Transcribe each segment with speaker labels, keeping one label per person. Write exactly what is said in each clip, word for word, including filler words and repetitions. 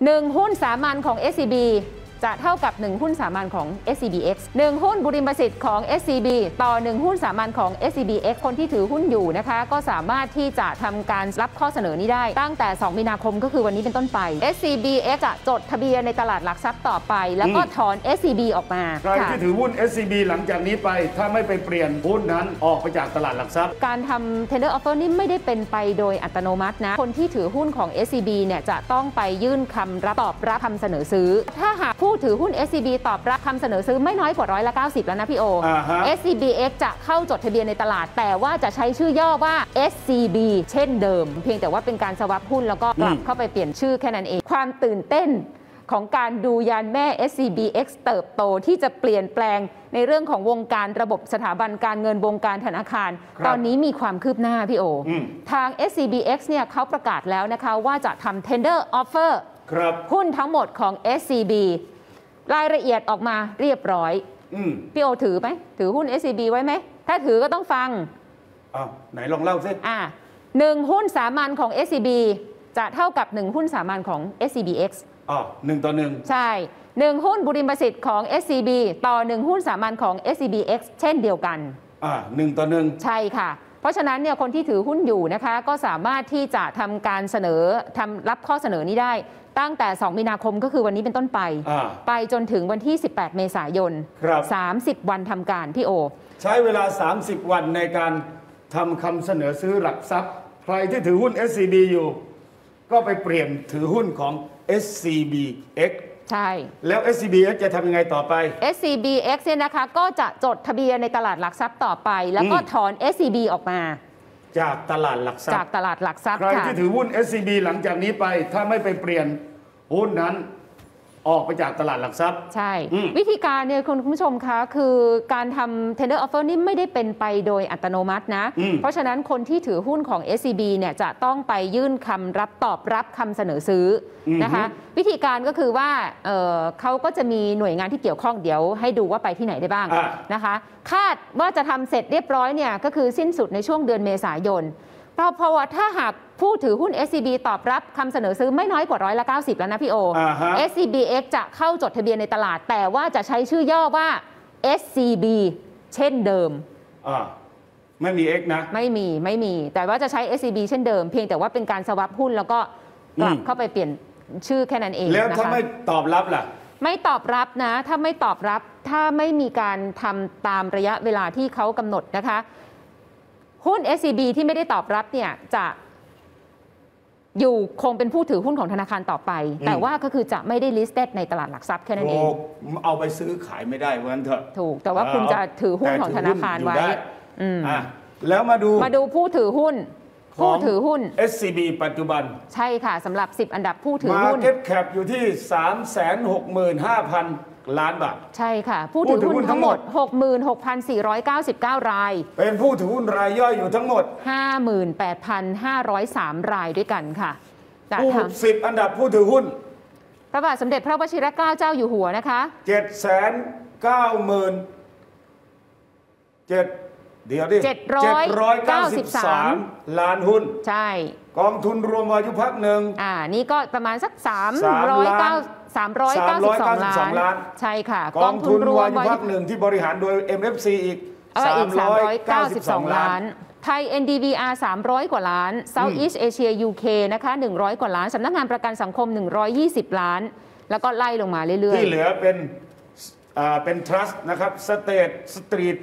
Speaker 1: หนึ่งหุ้นสามัญของ เอส ซี บี จะเท่ากับหนึ่งหุ้นสามัญของ เอส ซี บี เอ็กซ์ หนึ่งหุ้นบุริมสิทธิ์ของ เอส ซี บี ต่อหนึ่งหุ้นสามัญของ เอส ซี บี เอ็กซ์ คนที่ถือหุ้นอยู่นะคะก็สามารถที่จะทำการรับข้อเสนอนี้ได้ตั้งแต่สองมีนาคมก็คือวันนี้เป็นต้นไป เอส ซี บี เอ็กซ์ จะจดทะเบียนในตลาดหลักทรัพย์ต่อไปแล้วก็ถอน เอส ซี บี ออกมา
Speaker 2: ใครที่ถือหุ้น เอส ซี บี หลังจากนี้ไปถ้าไม่ไปเปลี่ยนหุ้นนั้นออกไปจากตลาดหลักทรัพย์
Speaker 1: การทำ tender offer นี่ไม่ได้เป็นไปโดยอัตโนมัตินะคนที่ถือหุ้นของ เอส ซี บี เนี่ยจะต้องไปยื่นคำรับตอบรับคำเสนอซื้อถ้าหากผู้ถือหุ้น เอส ซี บี ตอบรับคำเสนอซื้อไม่น้อยกว่าร้อยละเก้าสิบแล้วนะพี่โอ เอส ซี บี เอ็กซ์ จะเข้าจดทะเบียนในตลาดแต่ว่าจะใช้ชื่อย่อว่า เอส ซี บี เช่นเดิมเพียงแต่ว่าเป็นการสวัปหุ้นแล้วก็กลับเข้าไปเปลี่ยนชื่อแค่นั้นเองความตื่นเต้นของการดูยานแม่ เอส ซี บี เอ็กซ์ เติบโตที่จะเปลี่ยนแปลงในเรื่องของวงการระบบสถาบันการเงินวงการธนาคารตอนนี้มีความคืบหน้าพี่โอทาง เอส ซี บี เอ็กซ์ เนี่ยเขาประกาศแล้วนะคะว่าจะทำ tender offer หุ้นทั้งหมดของ เอส ซี บี รายละเอียดออกมาเรียบร้อยพี่โอถือไหมถือหุ้น เอส ซี บี ไว้ไหมถ้าถือก็ต้องฟัง
Speaker 2: อ้าวไหนลองเล่าสิ
Speaker 1: อ่าหนึ่งหุ้นสามัญของ เอส ซี บี จะเท่ากับหนึ่งหุ้นสามัญของ เอส ซี บี เอ็กซ์
Speaker 2: อ๋อหนึ่งต่อหนึ่ง
Speaker 1: ใช่หนึ่งหุ้นบุริมสิทธิ์ของ เอส ซี บี ต่อหนึ่งหุ้นสามัญของ เอส ซี บี เอ็กซ์ เช่นเดียวกัน
Speaker 2: อ่าหนึ่งต่อหนึ่ง
Speaker 1: ใช่ค่ะเพราะฉะนั้นเนี่ยคนที่ถือหุ้นอยู่นะคะก็สามารถที่จะทำการเสนอทำรับข้อเสนอนี้ได้ตั้งแต่สองมีนาคมก็คือวันนี้เป็นต้นไปไปจนถึงวันที่สิบแปดเมษายนสามสิบวันทำการพี่โอ
Speaker 2: ใช้เวลาสามสิบวันในการทำคำเสนอซื้อหลักทรัพย์ใครที่ถือหุ้น เอส ซี บี อยู่ก็ไปเปลี่ยนถือหุ้นของ เอส ซี บี เอ็กซ์
Speaker 1: ใช่
Speaker 2: แล้ว เอส ซี บี เอ็กซ์ จะทำยังไงต่อไป
Speaker 1: เอส ซี บี เอ็กซ์ เนี่ยนะคะก็จะจดทะเบียนในตลาดหลักทรัพย์ต่อไปแล้วก็ถอน เอส ซี บี ออกมา
Speaker 2: จากตลาดหลักทรัพย์
Speaker 1: จากตลาดหลักทรัพย์
Speaker 2: ใครที่ถือหุ้น เอส ซี บี หลังจากนี้ไปถ้าไม่ไปเปลี่ยนหุ้นนั้นออกไปจากตลาดหลักทรัพย์
Speaker 1: ใช่วิธีการเนี่ยคุณผู้ชมคะคือการทำ tender offer นี่ไม่ได้เป็นไปโดยอัตโนมัตินะเพราะฉะนั้นคนที่ถือหุ้นของ เอส ซี บี เนี่ยจะต้องไปยื่นคำรับตอบรับคำเสนอซื้อนะคะวิธีการก็คือว่า เ, เขาก็จะมีหน่วยงานที่เกี่ยวข้องเดี๋ยวให้ดูว่าไปที่ไหนได้บ้างนะคะคาดว่าจะทำเสร็จเรียบร้อยเนี่ยก็คือสิ้นสุดในช่วงเดือนเมษายนเพราะว่าถ้าหากผู้ถือหุ้น เอส ซี บี ตอบรับคำเสนอซื้อไม่น้อยกว่าร้อยละเก้าสิบแล้วนะพี่โอ เอส ซี บี เอ็กซ์ จะเข้าจดทะเบียนในตลาดแต่ว่าจะใช้ชื่อย่อว่า เอส ซี บี เช่นเดิม
Speaker 2: อ่าไม่มี X นะ
Speaker 1: ไม่มีไม่มีแต่ว่าจะใช้ เอส ซี บี เช่นเดิมเพียงแต่ว่าเป็นการสวัปหุ้นแล้วก็กลับเข้าไปเปลี่ยนชื่อแค่นั้นเอง
Speaker 2: แล้วถ้าไม่ตอบรับล่ะ
Speaker 1: ไม่ตอบรับนะถ้าไม่ตอบรับถ้าไม่มีการทำตามระยะเวลาที่เขากำหนดนะคะหุ้น เอส ซี บี ที่ไม่ได้ตอบรับเนี่ยจะอยู่คงเป็นผู้ถือหุ้นของธนาคารต่อไปแต่ว่าก็คือจะไม่ได้ listed ในตลาดหลักทรัพย์แค่นั้นเอง
Speaker 2: เอาไปซื้อขายไม่ได้เพราะฉะนั้นเถอะ
Speaker 1: ถูกแต่ว่าคุณจะถือหุ้นของธนาคารไว้
Speaker 2: แล้วมาดู
Speaker 1: มาดูผู้ถือหุ้นผู้ถือหุ้น
Speaker 2: เอส ซี บี ปัจจุบัน
Speaker 1: ใช่ค่ะสำหรับสิบอันดับผู้ถือหุ้น
Speaker 2: Market Cap อยู่ที่ สามแสนหกหมื่นห้าพัน ล้านบาท
Speaker 1: ใช่ค่ะผู้ถือหุ้นทั้งหมด หกหมื่นหกพันสี่ร้อยเก้าสิบเก้า ราย
Speaker 2: เป็นผู้ถือหุ้นรายย่อยอยู่ทั้งหมด
Speaker 1: ห้าหมื่นแปดพันห้าร้อยสาม รายด้วยกันค่ะ
Speaker 2: ผู้สิบอันดับผู้ถือหุ้น
Speaker 1: พระบาทสมเด็จพระวชิรเกล้าเจ้าอยู่หัวนะคะ
Speaker 2: เจ็ดแสนเก้าหมื่น เจ็ดเดี๋ยวดิ
Speaker 1: เจ็ดร้อยเก้าสิบสาม
Speaker 2: ล้านหุ้น
Speaker 1: ใช่
Speaker 2: กองทุนรวมอายุพักหนึ่ง
Speaker 1: อ่านี่ก็ประมาณสักสามร้อยเก้า สามร้อยเก้าสิบสอง ล้านใช่ค่ะ
Speaker 2: กองทุนรวมอายุพักหนึ่งที่บริหารโดย เอ็ม เอฟ ซี อีก
Speaker 1: สามร้อยเก้าสิบสอง ล้านไทย เอ็น ดี วี อาร์ สามร้อยกว่าล้าน Southeast Asia ยู เค นะคะหนึ่งร้อยกว่าล้านสำนักงานประกันสังคมหนึ่งร้อยยี่สิบล้านแล้วก็ไล่ลงมาเรื่อยๆ
Speaker 2: ที่เหลือเป็นอ่าเป็น Trust นะครับ State Street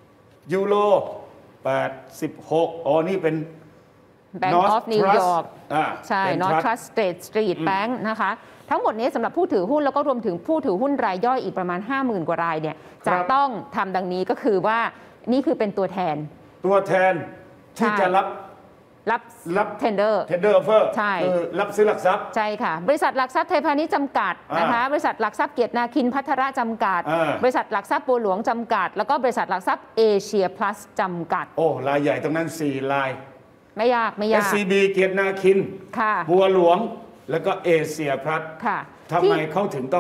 Speaker 2: Euro แปดสิบหกอ๋อนี่เป็น
Speaker 1: Bank of New York ใช่ North Trust State Street Bank นะคะทั้งหมดนี้สำหรับผู้ถือหุ้นแล้วก็รวมถึงผู้ถือหุ้นรายย่อยอีกประมาณ ห้าหมื่น กว่ารายเนี่ยจะต้องทำดังนี้ก็คือว่านี่คือเป็นตัวแทน
Speaker 2: ตัวแทนที่จะรับ
Speaker 1: รับรับ tender
Speaker 2: tender offer
Speaker 1: ใช่
Speaker 2: คือรับซื้อหลักทรัพย์
Speaker 1: ใช่ค่ะบริษัทหลักทรัพย์ไทยพาณิชย์จำกัดนะคะบริษัทหลักทรัพย์เกียรตินาคินภัทระจำกัดบริษัทหลักทรัพย์บัวหลวงจำกัดแล้วก็บริษัทหลักทรัพย์เอเชียพลัสจำกัด
Speaker 2: โอ้รายใหญ่ตรงนั้นสี่ราย
Speaker 1: ไม่ยากไม่ยาก
Speaker 2: เอส ซี บี เกียรตินาคินบัวหลวงแล้วก็เอเชียพลัสทำไมเขาถึงต้อง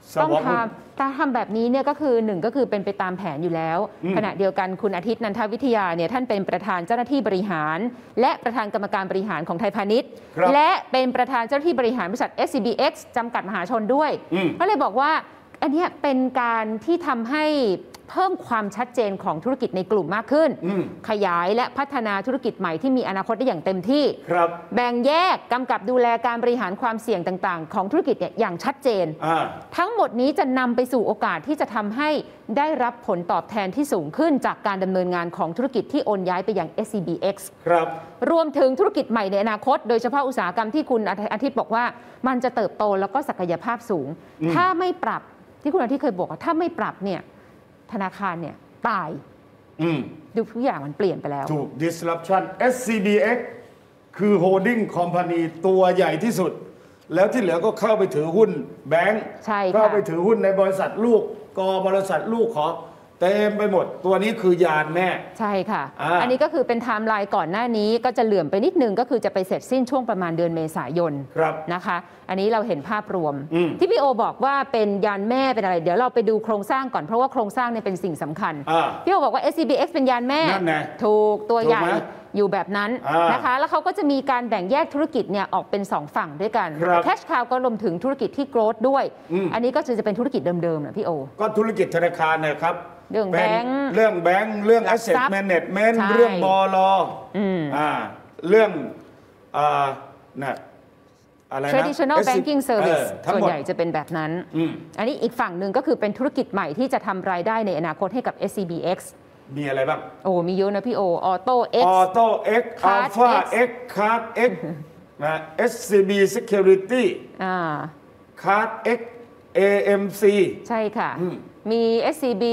Speaker 1: ต้องทำถ้าทำแบบนี้เนี่ยก็คือหนึ่งก็คือเป็นไปตามแผนอยู่แล้วขณะเดียวกันคุณอาทิตย์นันทวิทยาเนี่ยท่านเป็นประธานเจ้าหน้าที่บริหารและประธานกรรมการบริหารของไทยพาณิชย์และเป็นประธานเจ้าหน้าที่บริหารบริษัท เอส ซี บี เอ็กซ์ จำกัดมหาชนด้วยก็เลยบอกว่าอันนี้เป็นการที่ทำให้เพิ่มความชัดเจนของธุรกิจในกลุ่มมากขึ้นขยายและพัฒนาธุรกิจใหม่ที่มีอนาคตได้อย่างเต็มที่แบ่งแยกกำกับดูแลการบริหารความเสี่ยงต่างๆของธุรกิจเนี่ยอย่างชัดเจนทั้งหมดนี้จะนำไปสู่โอกาสที่จะทำให้ได้รับผลตอบแทนที่สูงขึ้นจากการดำเนินงานของธุรกิจที่โอนย้ายไปยัง เอส ซี บี เอ็กซ์
Speaker 2: ครับ
Speaker 1: รวมถึงธุรกิจใหม่ในอนาคตโดยเฉพาะอุตสาหกรรมที่คุณอาทิตย์บอกว่ามันจะเติบโตแล้วก็ศักยภาพสูงถ้าไม่ปรับที่คุณอาทิตย์เคยบอกว่าถ้าไม่ปรับเนี่ยธนาคารเนี่ยตายดูทุกอย่างมันเปลี่ยนไปแล้ว
Speaker 2: ถูก disruption เอส ซี บี เอ็กซ์ คือ holding company ตัวใหญ่ที่สุดแล้วที่เหลือก็เข้าไปถือหุ้นแบงก์เข้าไปถือหุ้นในบริษัทลูกกบริษัทลูกขอเต็มไปหมดตัวนี้คือยานแม่
Speaker 1: ใช่ค่ะ อ, อันนี้ก็คือเป็นไทม์ไลน์ก่อนหน้านี้ก็จะเหลื่อมไปนิดนึงก็คือจะไปเสร็จสิ้นช่วงประมาณเดือนเมษายนนะคะอันนี้เราเห็นภาพรวมที่พี่โอบอกว่าเป็นยานแม่เป็นอะไรเดี๋ยวเราไปดูโครงสร้างก่อนเพราะว่าโครงสร้างเนี่ยเป็นสิ่งสำคัญพี่โอบอกว่า เอส ซี บี เอ็กซ์ เป็นยานแม่ถูกตัวใหญ่อยู่แบบนั้นนะคะแล้วเขาก็จะมีการแบ่งแยกธุรกิจเนี่ยออกเป็นสองฝั่งด้วยกันแคชคาวก็รวมถึงธุรกิจที่โกรธด้วยอันนี้ก็จะเป็นธุรกิจเดิมๆนะพี่โอก็
Speaker 2: ธุรกิจธนาคารนะครับ
Speaker 1: เรื่องแบงค์
Speaker 2: เรื่องแบงค์เรื่อง asset management เรื่องบลอ่าเรื่องอ่าน่ะอะไรนะ
Speaker 1: traditional banking service ส่วนใหญ่จะเป็นแบบนั้นอันนี้อีกฝั่งหนึ่งก็คือเป็นธุรกิจใหม่ที่จะทำรายได้ในอนาคตให้กับ เอส ซี บี เอ็กซ์
Speaker 2: มีอะไรบ้าง
Speaker 1: โอ้มีเยอะนะพี่โอ Auto X
Speaker 2: Auto X Alpha X Card X นะ เอส ซี บี Security
Speaker 1: อ่า
Speaker 2: Card X เอ เอ็ม ซี
Speaker 1: ใช่ค่ะมี เอส ซี บี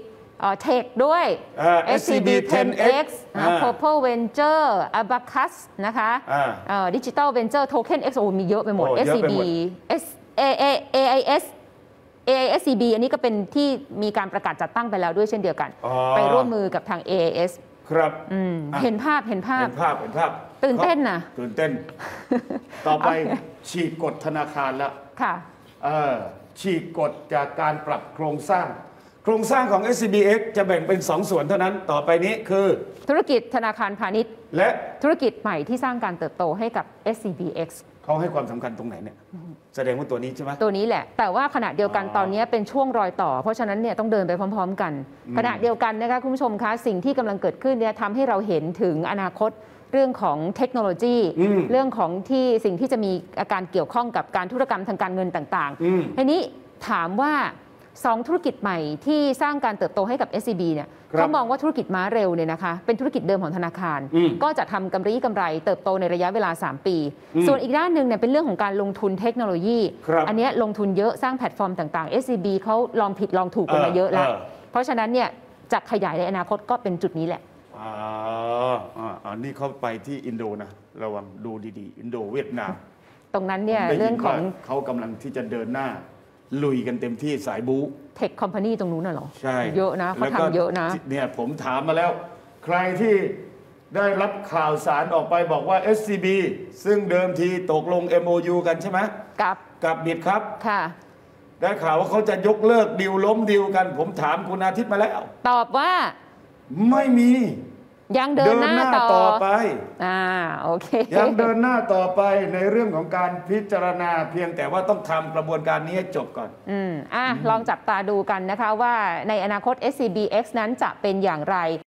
Speaker 1: Tech ด้วย
Speaker 2: เอส ซี บี เท็น เอ็กซ์
Speaker 1: Purple Venture Abacus นะคะ Digital Venture Token X โอ้มีเยอะไปหมด เอส ซี บี เอ ไอ เอส เอ ไอ เอส ซี บี อันนี้ก็เป็นที่มีการประกาศจัดตั้งไปแล้วด้วยเช่นเดียวกันไปร่วมมือกับทาง เอ ไอ เอส
Speaker 2: ครับ
Speaker 1: เห็นภาพเห็นภาพ
Speaker 2: เห็นภาพเห็นภาพ
Speaker 1: ตื่นเต้นนะ
Speaker 2: ตื่นเต้นต่อไปฉีกกฎธนาคารแล้ว
Speaker 1: ค่ะ
Speaker 2: ฉีกกฎจากการปรับโครงสร้างโครงสร้างของ เอส ซี บี เอ็กซ์ จะแบ่งเป็นสองส่วนเท่านั้นต่อไปนี้คือ
Speaker 1: ธุรกิจธนาคารพาณิชย์
Speaker 2: และ
Speaker 1: ธุรกิจใหม่ที่สร้างการเติบโตให้กับ เอส ซี บี เอ็กซ์
Speaker 2: เขาให้ความสำคัญตรงไหนเนี่ยแสดงว่าตัวนี้ใช่ไหม
Speaker 1: ตัวนี้แหละแต่ว่าขณะเดียวกันตอนนี้เป็นช่วงรอยต่อเพราะฉะนั้นเนี่ยต้องเดินไปพร้อมๆกันขณะเดียวกันนะคะคุณผู้ชมคะสิ่งที่กำลังเกิดขึ้นเนี่ยทำให้เราเห็นถึงอนาคตเรื่องของเทคโนโลยีเรื่องของที่สิ่งที่จะมีอาการเกี่ยวข้องกับการธุรกรรมทางการเงินต่างๆทีนี้ถามว่าสองธุรกิจใหม่ที่สร้างการเติบโตให้กับ เอส ซี บี เนี่ยเขามองว่าธุรกิจม้าเร็วเนี่ยนะคะเป็นธุรกิจเดิมของธนาคารก็จะทำกำไรกำไรเติบโตในระยะเวลาสามปีส่วนอีกด้านหนึ่งเนี่ยเป็นเรื่องของการลงทุนเทคโนโลยีอันนี้ลงทุนเยอะสร้างแพลตฟอร์มต่างๆ เอส ซี บี เขาลองผิดลองถูกกันมาเยอะแล้วเพราะฉะนั้นเนี่ยจะขยายในอนาคตก็เป็นจุดนี้แหละ
Speaker 2: อ๋ออันนี้เขาไปที่อินโดนะระวังดูดีๆอินโดเวียดนาม
Speaker 1: ตรงนั้นเนี่ยเรื่องของ
Speaker 2: เขากำลังที่จะเดินหน้าลุยกันเต็มที่สายบู๊
Speaker 1: เทคคอมพานีตรงนู้นน่ะหรอ
Speaker 2: ใช่
Speaker 1: เยอะนะเขาทำเยอะนะ
Speaker 2: เนี่ยผมถามมาแล้วใครที่ได้รับข่าวสารออกไปบอกว่า เอส ซี บี ซึ่งเดิมทีตกลง เอ็ม โอ ยู กันใช่ไหม
Speaker 1: กับ
Speaker 2: กับบิดครับ
Speaker 1: ค่ะ
Speaker 2: ได้ข่าวว่าเขาจะยกเลิกดีลล้มดีลกันผมถามคุณอาทิตย์มาแล้ว
Speaker 1: ตอบว่า
Speaker 2: ไม่มี
Speaker 1: ยังเดินหน้า
Speaker 2: ต่อไป
Speaker 1: อ่าโอเค
Speaker 2: ยังเดินหน้าต่อไปในเรื่องของการพิจารณาเพียงแต่ว่าต้องทำกระบวนการนี้ให้จบก่อน
Speaker 1: อืมอ่ะลองจับตาดูกันนะคะว่าในอนาคต เอส ซี บี เอ็กซ์ นั้นจะเป็นอย่างไร